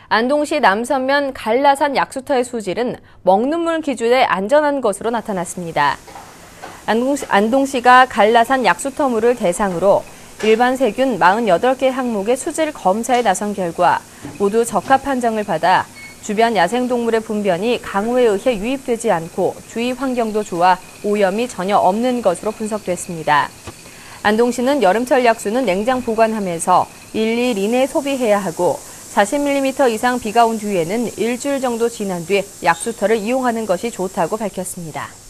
안동시 남선면 갈라산 약수터의 수질은 먹는 물 기준에 안전한 것으로 나타났습니다. 안동시가 갈라산 약수터 물을 대상으로 일반 세균 48개 항목의 수질 검사에 나선 결과 모두 적합 판정을 받아 주변 야생동물의 분변이 강우에 의해 유입되지 않고 주위 환경도 좋아 오염이 전혀 없는 것으로 분석됐습니다. 안동시는 여름철 약수는 냉장 보관하면서 1일 이내 소비해야 하고 40mm 이상 비가 온 뒤에는 일주일 정도 지난 뒤 약수터를 이용하는 것이 좋다고 밝혔습니다.